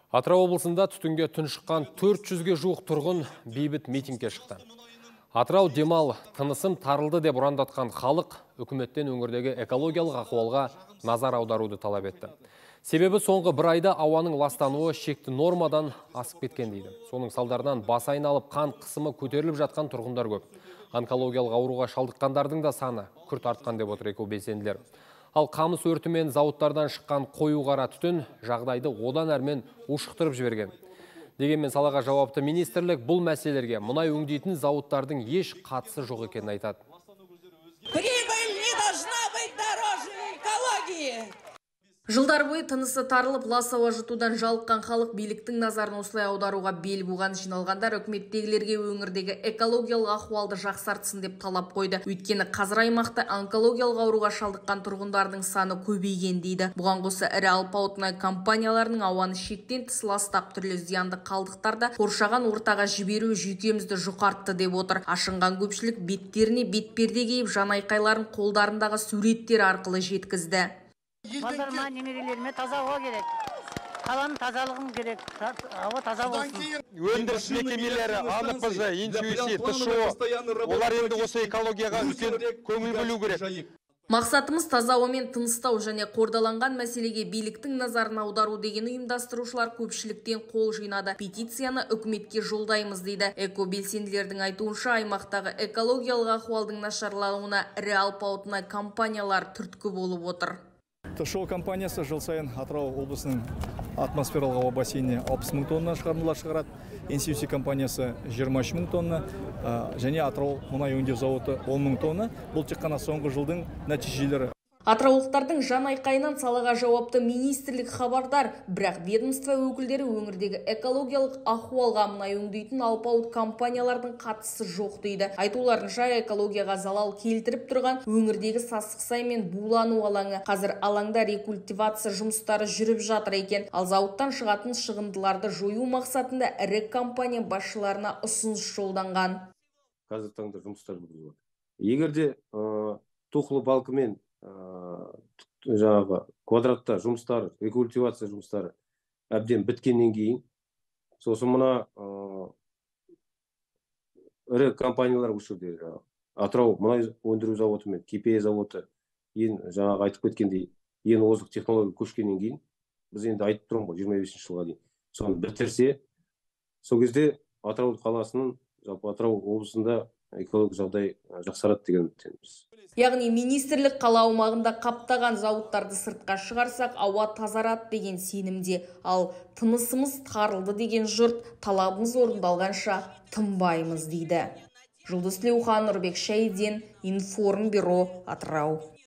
Атырау облысында түтінге тұншыққан 400-ге жуық тұрғын бейбіт митингке шықты. Атырау демал тынысым тарылды деп ұрандатқан халық үкіметтен өңірдегі экологиялық ахуалға назар аударуды талап етті. Себебі соңғы бір айда ауаның ластануы шекті нормадан асып кеткен дейді. Соның салдарынан бас айналып қан қысымы көтеріліп жатқан тұрғындар көп. Онкологиялық ауруға шалдыққандардың да саны күрт артқан деп отыр экобелсенділер. Ал қамыс өрті мен зауыттардан шыққан қою қара түтін жағдайды одан әрмен ушықтырып жіберген. Дегенмен салаға жауапты министрлік бұл мәселелерге мұнай өңдейтін зауыттардың еш қатысы жоқ екенін айтады. Прибыль не должна быть дороже экологии. Жылдар бойы тынысы тарылып, лас ауа жұтудан жалыққан халық биліктің назарын осылай аударуға бел буған. Жиналғандар үкіметтегілерге өңірдегі экологиялық ахуалды жақсартсын деп талап қойды. Өйткені қазір аймақта онкологиялық ауруға шалдыққан тұрғындардың саны көбейген дейді. Бұған қоса ірі алпауыт мұнай компанияларының ауаны шектен тыс ластап түрлі зиянды қалдықтарды қоршаған ортаға жіберу жүйкемізді жұқартты деп отыр. Ашынған көпшілік беттеріне бетперде киіп, жанайқайларын қолдарындағы суреттер арқылы жеткізді. Балдарыма, немерелеріме таза ауа керек. Қаланың тазалығым керек. Ауа таза болсын. Өндіріс мекемелері, АНПЖ, интуиция, ТШО, олар енді осы экологияға үлкен көңіл бөлу керек. Мақсатымыз таза ауамен тыныстау және қордаланған мәселеге биліктің назарын аудару деген ұйымдастырушылар көпшіліктен қол жинады. Петицияны үкіметке жолдаймыз дейді. Экобелсенділердің айтуынша аймақтағы экологиялық ахуалдың нашарлауына ірі алпауыт мұнай компаниялар түрткі болып отыр. ТШО компаниясы жыл сайын Атырау облысының атмосфералық ауа бассейніне 60 мың тонна шығарындылар шығарады. NCUC компаниясы 23 мың тонна және Атырау мұнай өңдеу зауыты 10 мың тонна. Бұл тек қана соңғы жылдың нәтижелері. Атыраулықтардың жан айқайынан салаға жауапты министрлік хабардар, бірақ ведомство өкілдері өңірдегі экологиялық ахуалға мұнай өңдейтін алпауыт компаниялардың қатысы жоқ дейді. Айтуларынша экологияға залал келтіріп тұрған өңірдегі Сасықсай мен Булану алаңы. Қазір алаңда рекультивация жұмыстары жүріп жатыр екен. Ал зауыттан шығатын шығындыларды жою мақсатында ірі компания басшыларына ұсыныс жолданған. Қазір таңда жұмыстар жүріп жатыр. Егерде тоқылы балкымен жаңағы квадратта жұмыстары, рекультивация жұмыстары әбден біткеннен кейін, сосын мұна ірі компаниялар осы жерде Атырау мұнай өндіру зауыты мен КП заводы жаңағы айтып кеткендей ең озық технология көшкеннен кейін, біз енді айтып тұрмын ғой 25 жылға дейін соны бітірсе, сол кезде Атырау қаласының, жалпы Атырау облысында экологиялық жағдай жақсарады деген үміттеміз. Яғни министрлік қала аумағында қаптаған зауыттарды сыртқа шығарсақ, ауа тазарады деген сенімде. Ал тынысымыз тарылды деген жұрт талабымыз орындалғанша тынбаймыз дейді. Жұлдыз Тілеухан, Нұрбек Шайден, Информбюро, Атырау.